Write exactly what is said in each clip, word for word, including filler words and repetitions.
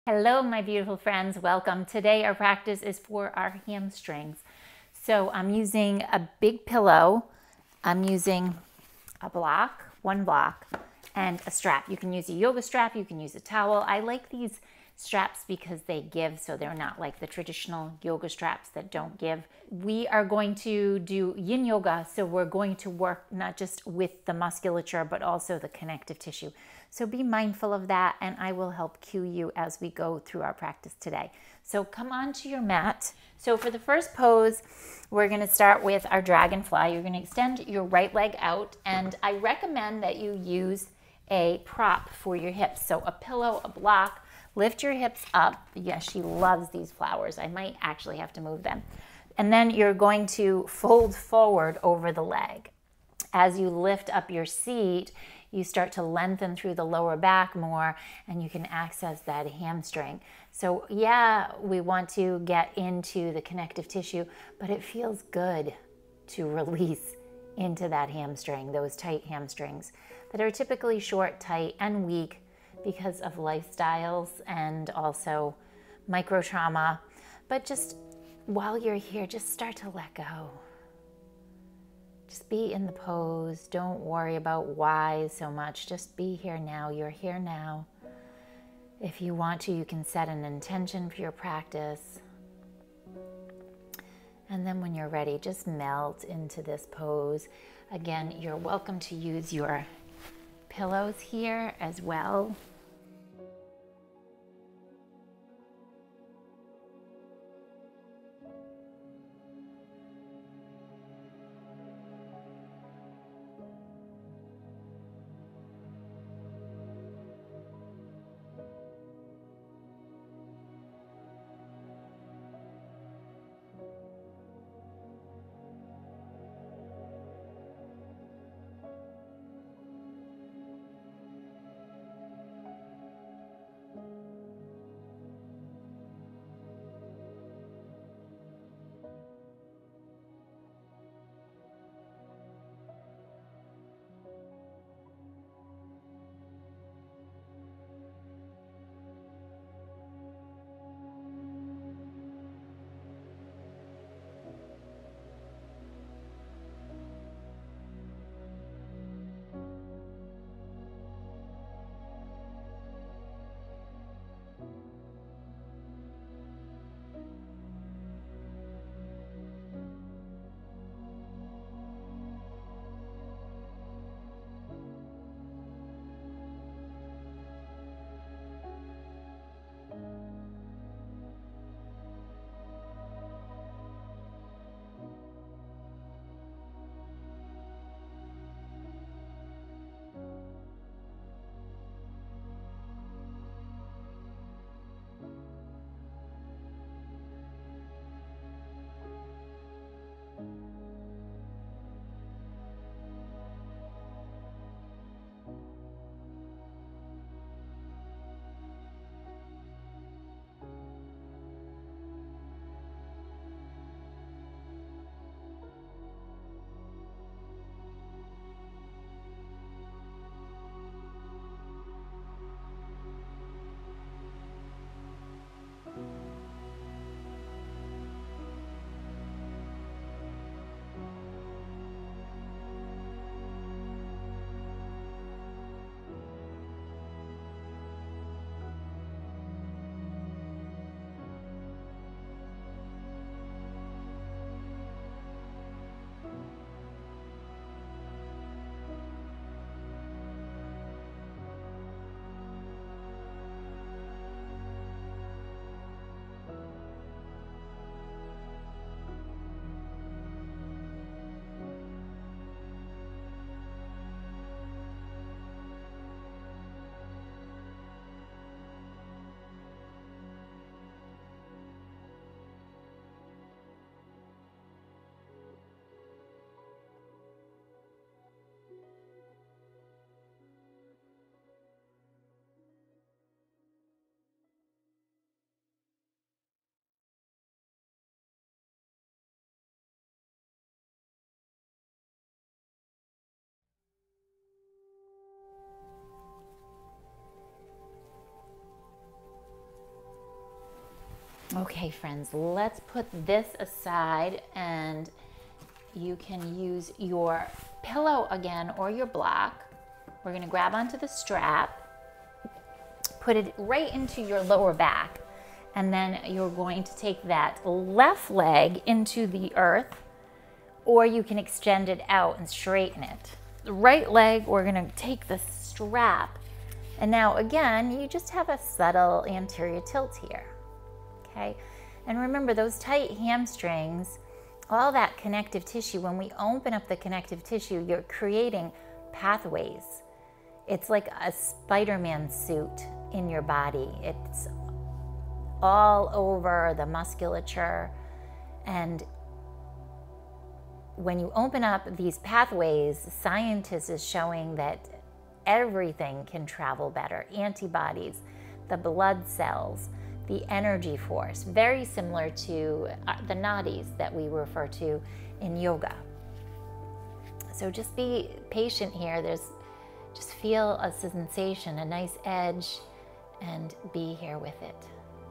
Hello, my beautiful friends. Welcome. Today our practice is for our hamstrings. So I'm using a big pillow. I'm using a block, one block, and a strap. You can use a yoga strap. You can use a towel. I like these straps because they give, so they're not like the traditional yoga straps that don't give. We are going to do yin yoga, so we're going to work not just with the musculature, but also the connective tissue. So be mindful of that, and I will help cue you as we go through our practice today. So come onto your mat. So for the first pose, we're going to start with our dragonfly. You're going to extend your right leg out, and I recommend that you use a prop for your hips. So a pillow, a block. Lift your hips up. Yes, she loves these flowers. I might actually have to move them. And then you're going to fold forward over the leg. As you lift up your seat, you start to lengthen through the lower back more, and you can access that hamstring. So yeah, we want to get into the connective tissue, but it feels good to release into that hamstring, those tight hamstrings that are typically short, tight, and weak because of lifestyles and also micro trauma. But just while you're here, just start to let go. Just be in the pose. Don't worry about why so much. Just be here now. You're here now. If you want to, you can set an intention for your practice. And then when you're ready, just melt into this pose. Again, you're welcome to use your pillows here as well. Okay, friends, let's put this aside, and you can use your pillow again or your block. We're going to grab onto the strap, put it right into your lower back, and then you're going to take that left leg into the earth, or you can extend it out and straighten it. The right leg, we're going to take the strap, and now again, you just have a subtle anterior tilt here. Okay, and remember those tight hamstrings, all that connective tissue, when we open up the connective tissue, you're creating pathways. It's like a Spider-Man suit in your body. It's all over the musculature, and when you open up these pathways, scientists is showing that everything can travel better. Antibodies, the blood cells, the energy force, very similar to the nadis that we refer to in yoga. So just be patient here. There's, just feel a sensation, a nice edge, and be here with it.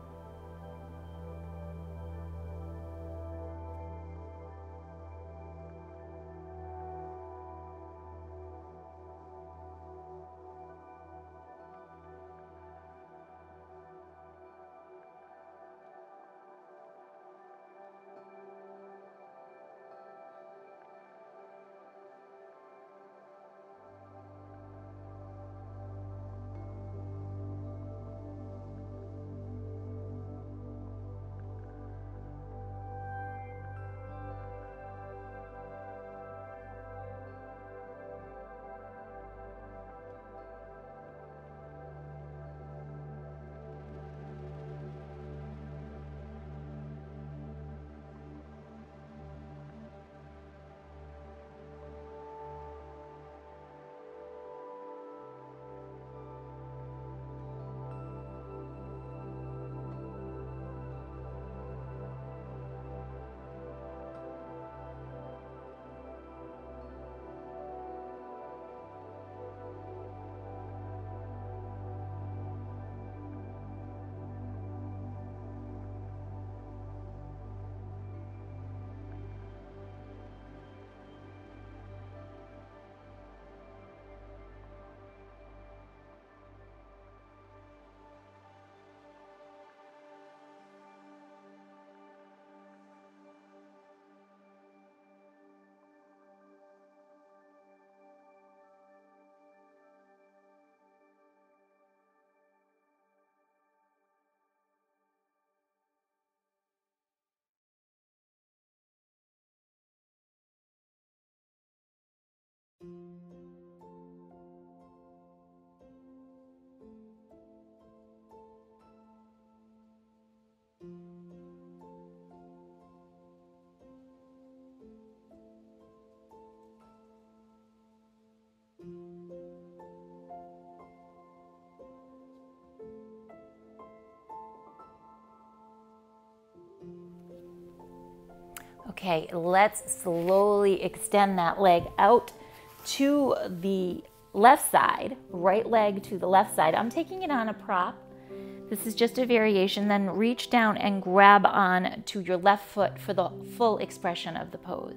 Okay, let's slowly extend that leg out to the left side, right leg to the left side. I'm taking it on a prop. This is just a variation. Then reach down and grab on to your left foot for the full expression of the pose.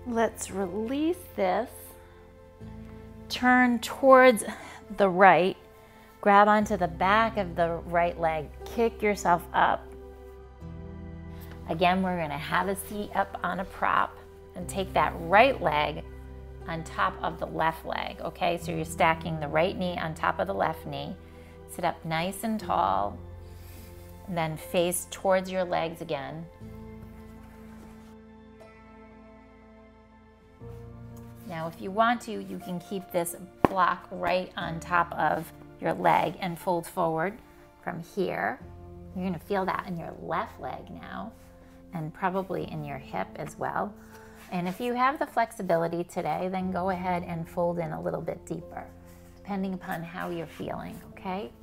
Let's release this. Turn towards the right. Grab onto the back of the right leg. Kick yourself up. Again, we're gonna have a seat up on a prop and take that right leg on top of the left leg, okay? So you're stacking the right knee on top of the left knee. Sit up nice and tall, and then face towards your legs again. Now, if you want to, you can keep this block right on top of your leg and fold forward from here. You're gonna feel that in your left leg now, and probably in your hip as well. And if you have the flexibility today, then go ahead and fold in a little bit deeper, depending upon how you're feeling, okay?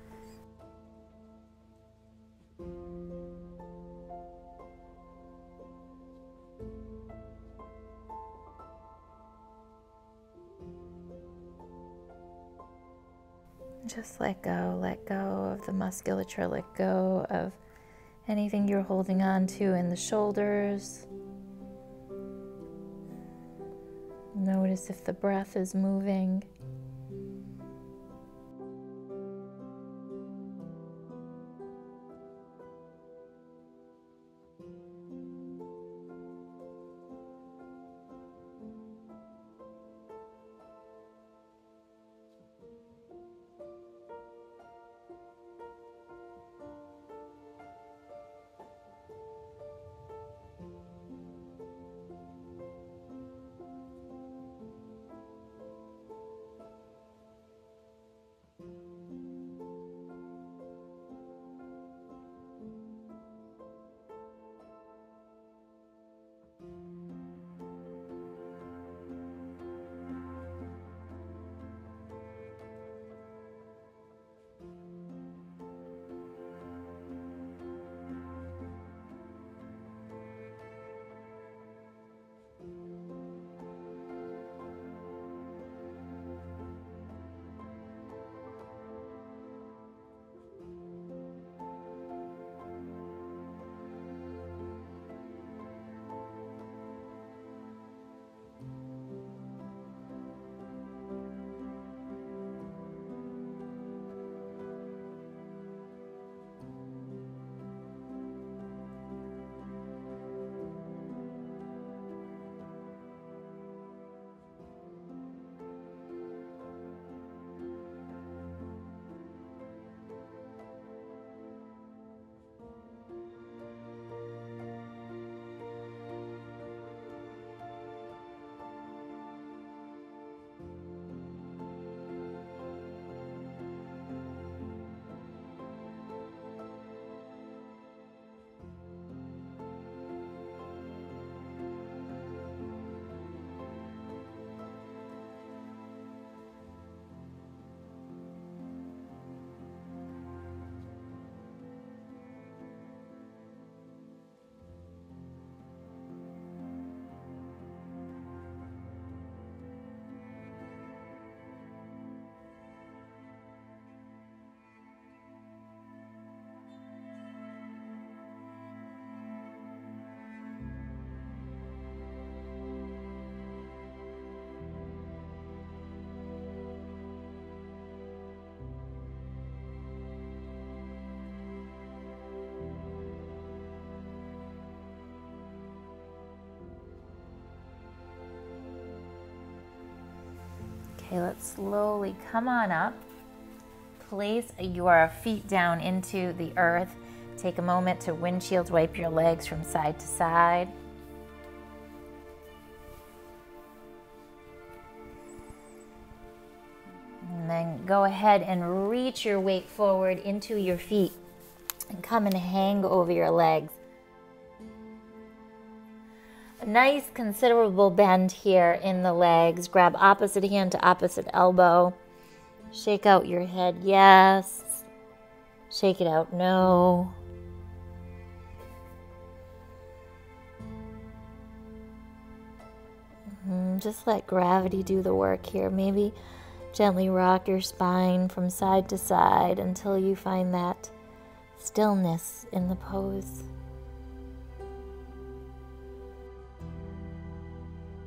Just let go, let go of the musculature, let go of anything you're holding on to in the shoulders. Notice if the breath is moving. Okay, let's slowly come on up. Place your feet down into the earth. Take a moment to windshield wipe your legs from side to side. And then go ahead and reach your weight forward into your feet and come and hang over your legs. A nice considerable bend here in the legs. Grab opposite hand to opposite elbow. Shake out your head, yes. Shake it out, no. Mm-hmm. Just let gravity do the work here. Maybe gently rock your spine from side to side until you find that stillness in the pose.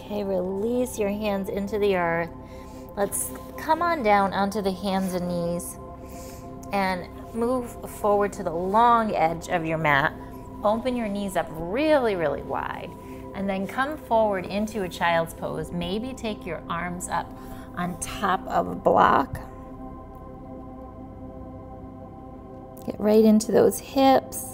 Okay, release your hands into the earth. Let's come on down onto the hands and knees and move forward to the long edge of your mat. Open your knees up really, really wide, and then come forward into a child's pose. Maybe take your arms up on top of a block. Get right into those hips.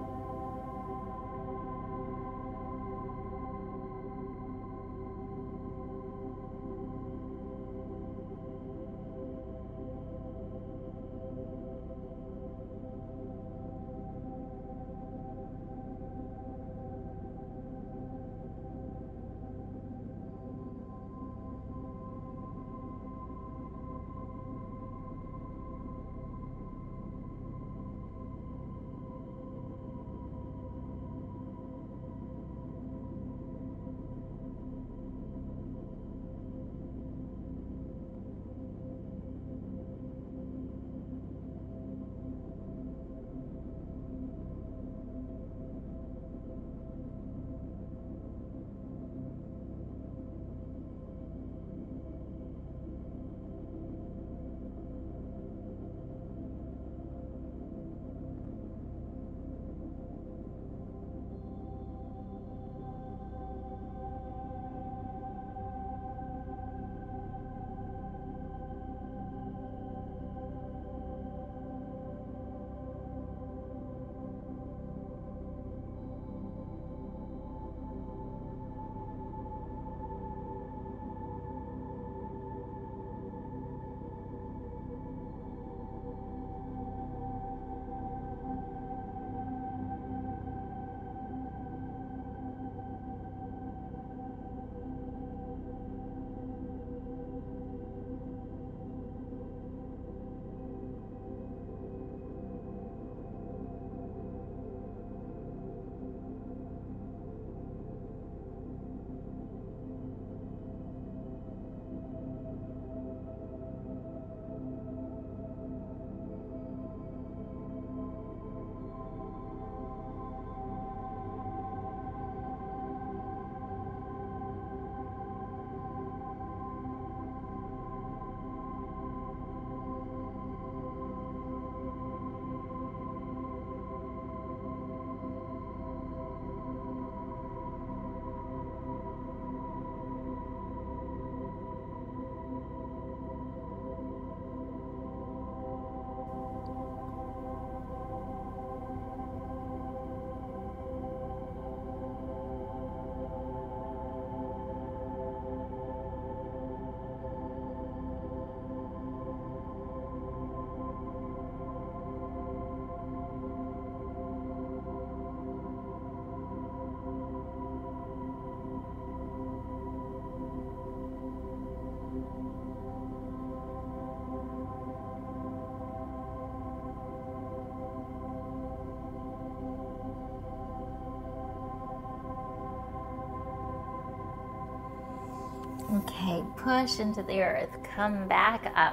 Okay, push into the earth, come back up.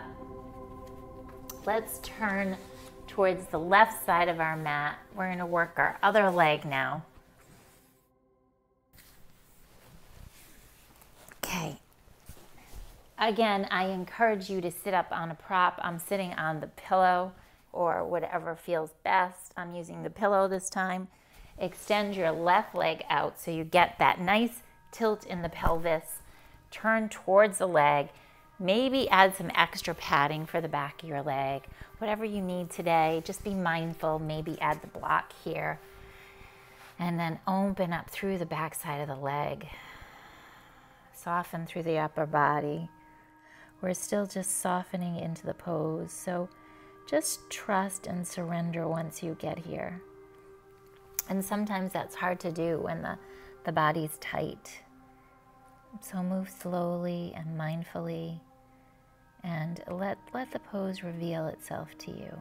Let's turn towards the left side of our mat. We're going to work our other leg now. Okay. Again, I encourage you to sit up on a prop. I'm sitting on the pillow or whatever feels best. I'm using the pillow this time. Extend your left leg out so you get that nice tilt in the pelvis. Turn towards the leg. Maybe add some extra padding for the back of your leg. Whatever you need today, just be mindful. Maybe add the block here. And then open up through the back side of the leg. Soften through the upper body. We're still just softening into the pose. So just trust and surrender once you get here. And sometimes that's hard to do when the, the body's tight. So move slowly and mindfully and let, let the pose reveal itself to you.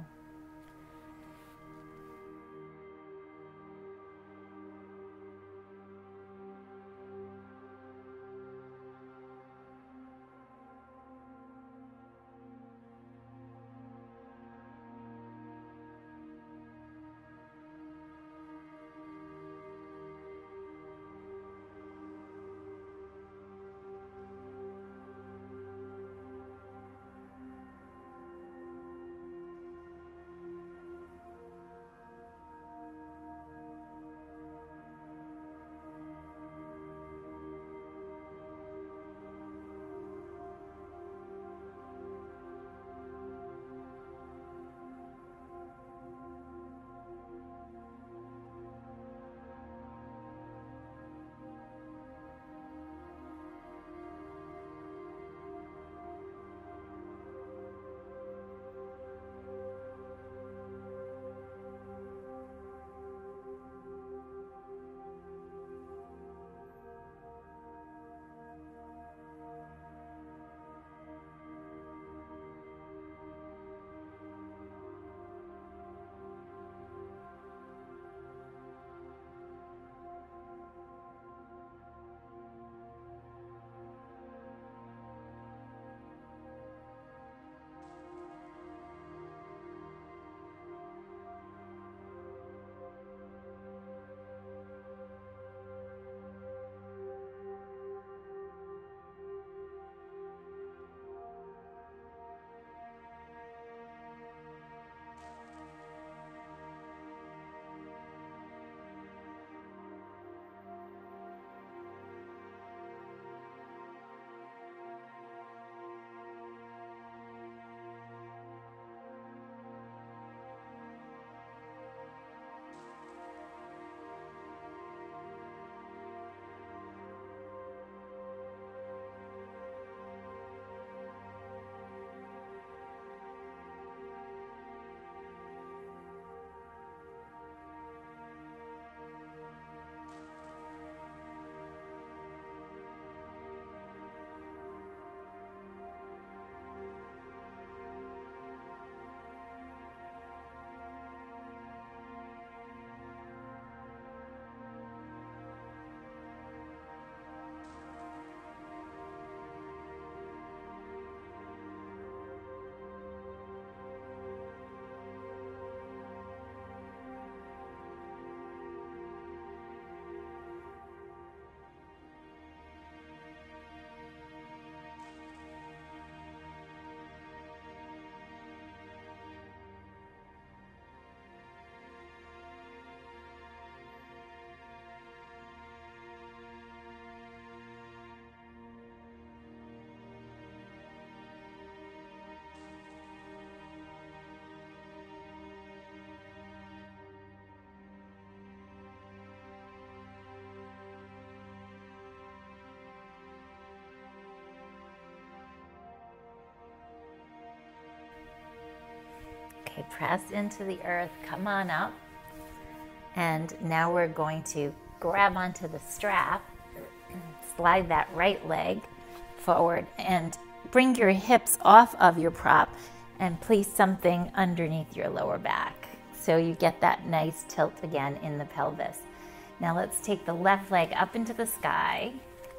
press into the earth, come on up. And now we're going to grab onto the strap, slide that right leg forward and bring your hips off of your prop and place something underneath your lower back. So you get that nice tilt again in the pelvis. Now let's take the left leg up into the sky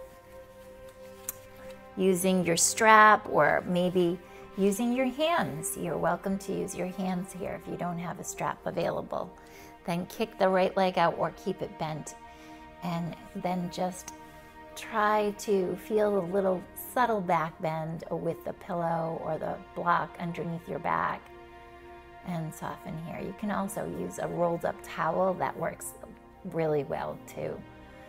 using your strap or maybe using your hands. You're welcome to use your hands here if you don't have a strap available. Then kick the right leg out or keep it bent. And then just try to feel a little subtle back bend with the pillow or the block underneath your back and soften here. You can also use a rolled up towel. That works really well too.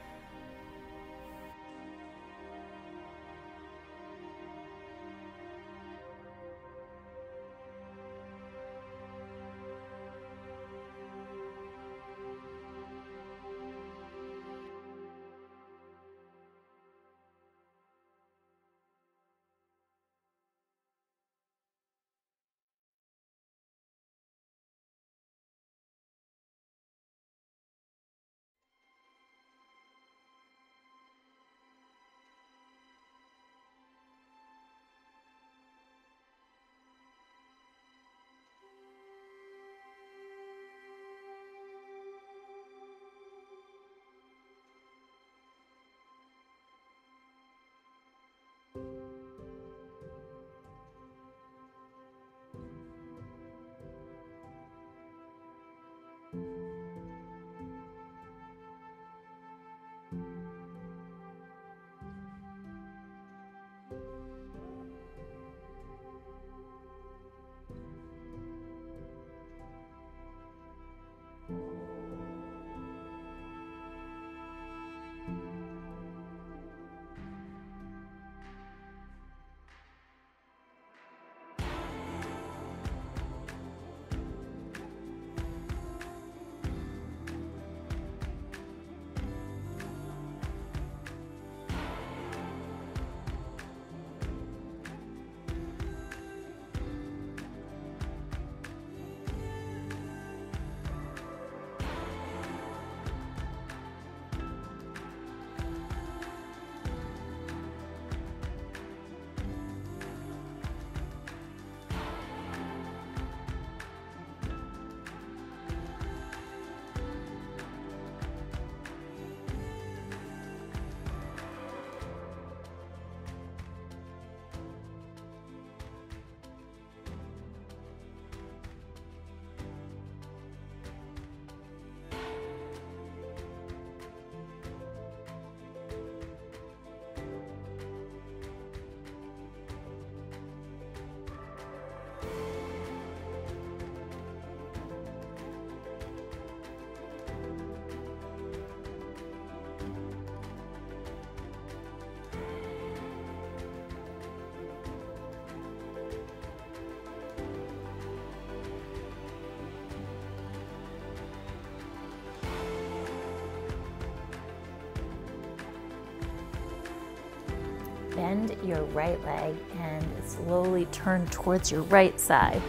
Bend your right leg and slowly turn towards your right side.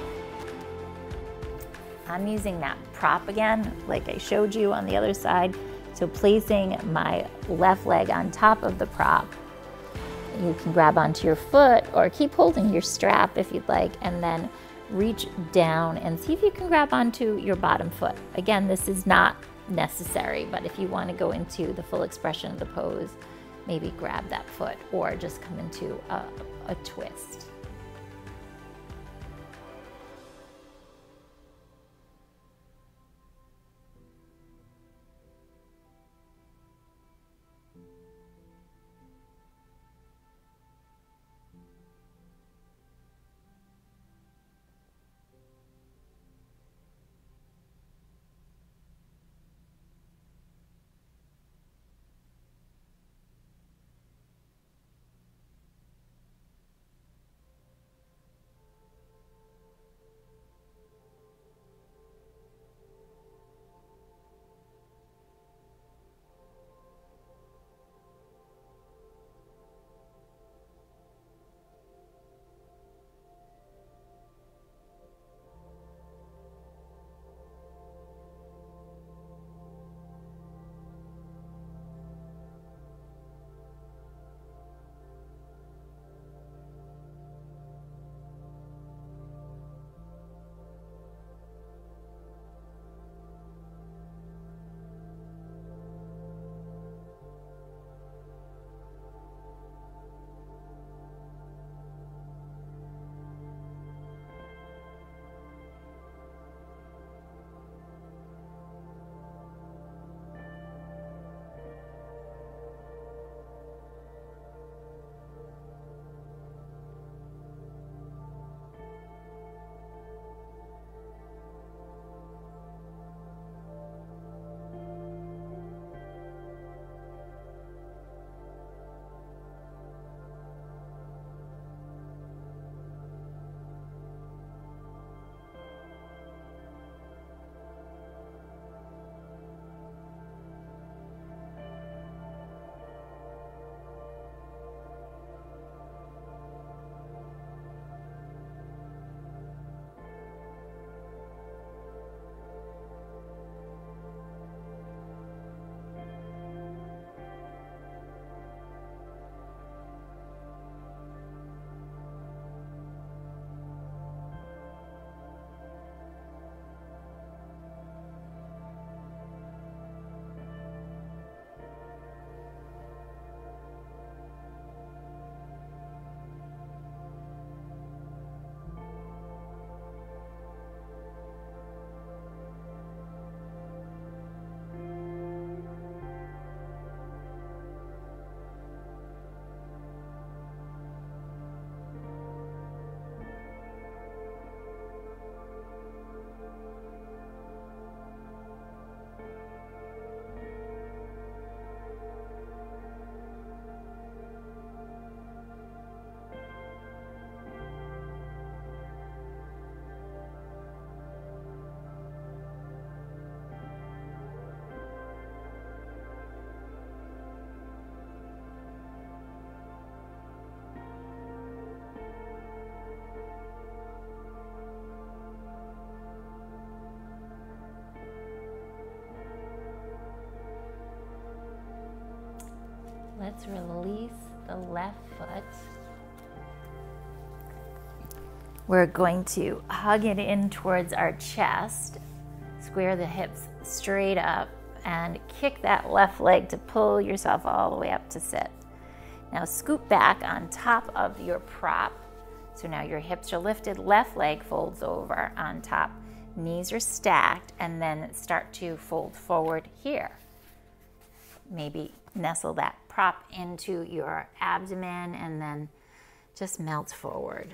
I'm using that prop again, like I showed you on the other side. So placing my left leg on top of the prop, you can grab onto your foot or keep holding your strap if you'd like, and then reach down and see if you can grab onto your bottom foot. Again, this is not necessary, but if you want to go into the full expression of the pose, maybe grab that foot or just come into a, a twist. Let's release the left foot. We're going to hug it in towards our chest, square the hips straight up, and kick that left leg to pull yourself all the way up to sit. Now scoop back on top of your prop. So now your hips are lifted, left leg folds over on top, knees are stacked, and then start to fold forward here. Maybe nestle that prop into your abdomen and then just melt forward.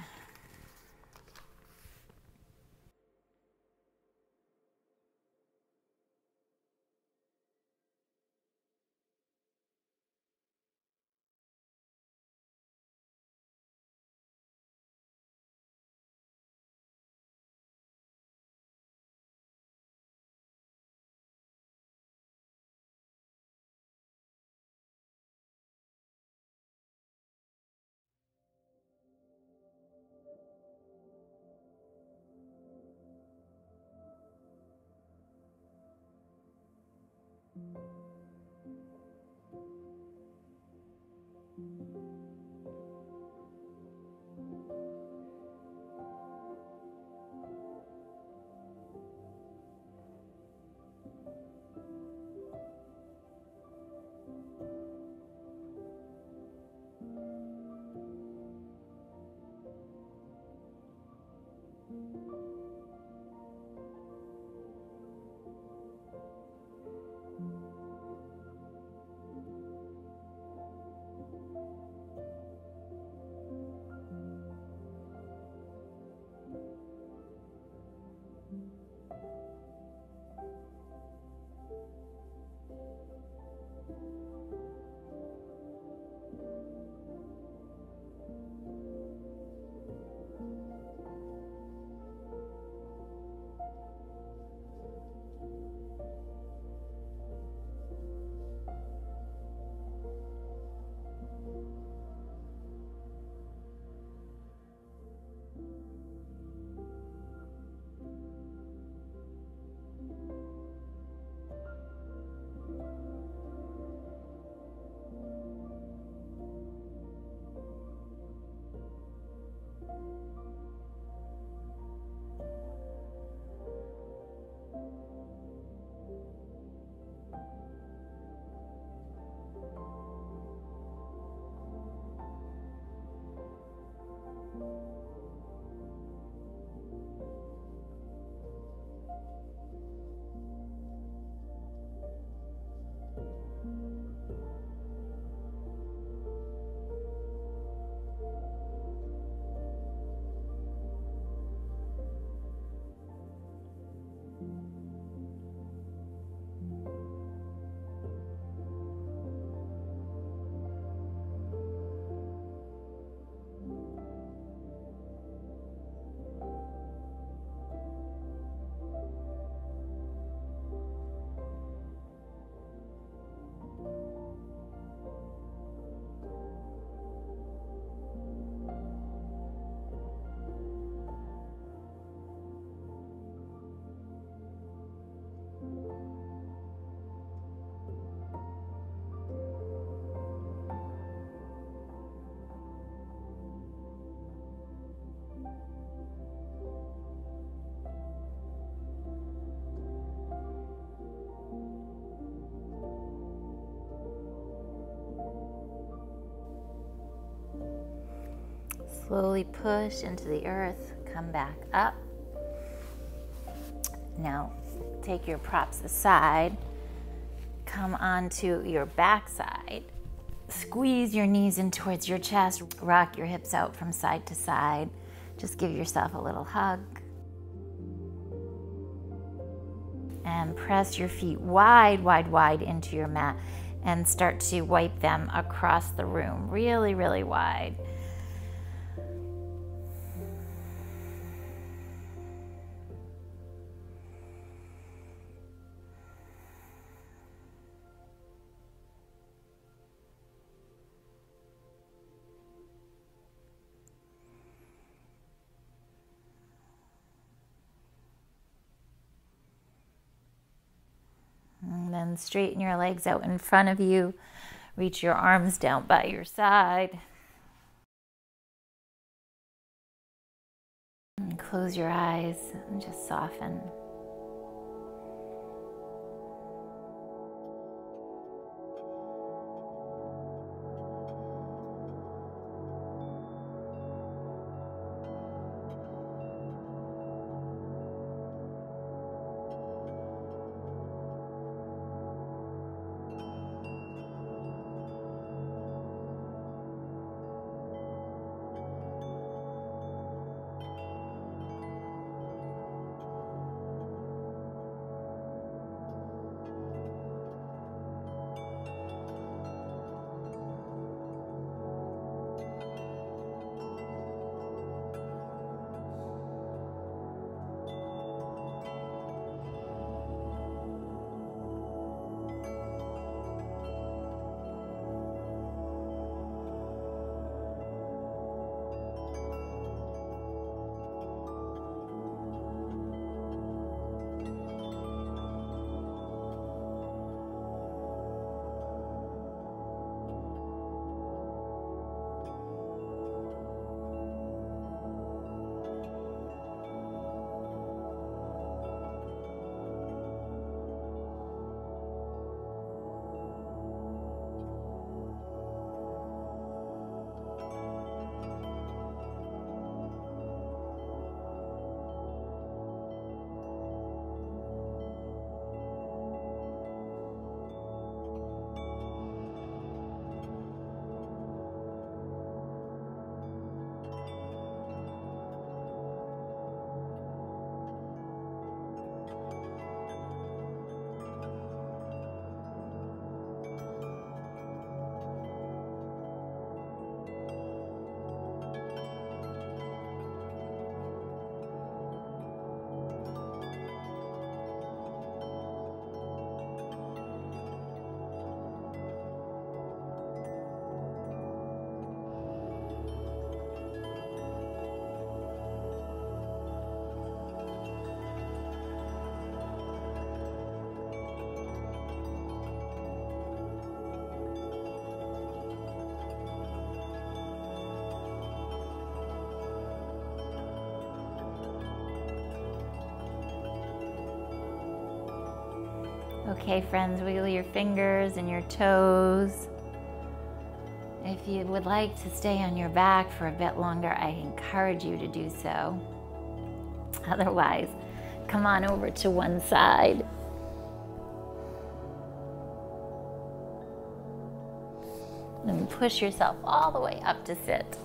Slowly push into the earth, come back up. Now take your props aside, come onto your back side, squeeze your knees in towards your chest, rock your hips out from side to side. Just give yourself a little hug. And press your feet wide, wide, wide into your mat and start to wipe them across the room, really, really wide. And then straighten your legs out in front of you. Reach your arms down by your side. And close your eyes and just soften. Okay, friends, wiggle your fingers and your toes. If you would like to stay on your back for a bit longer, I encourage you to do so. Otherwise, come on over to one side. And push yourself all the way up to sit.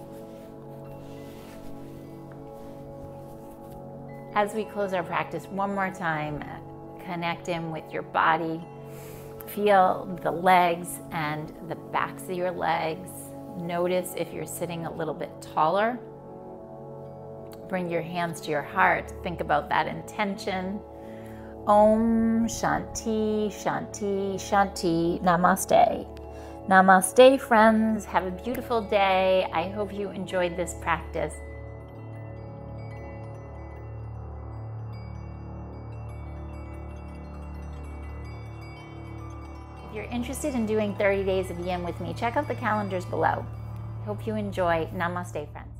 As we close our practice, one more time, connect in with your body. Feel the legs and the backs of your legs. Notice if you're sitting a little bit taller. Bring your hands to your heart. Think about that intention. Om Shanti, Shanti, Shanti. Namaste. Namaste, friends. Have a beautiful day. I hope you enjoyed this practice. If you're interested in doing thirty days of yin with me, check out the calendars below. Hope you enjoy. Namaste, friends.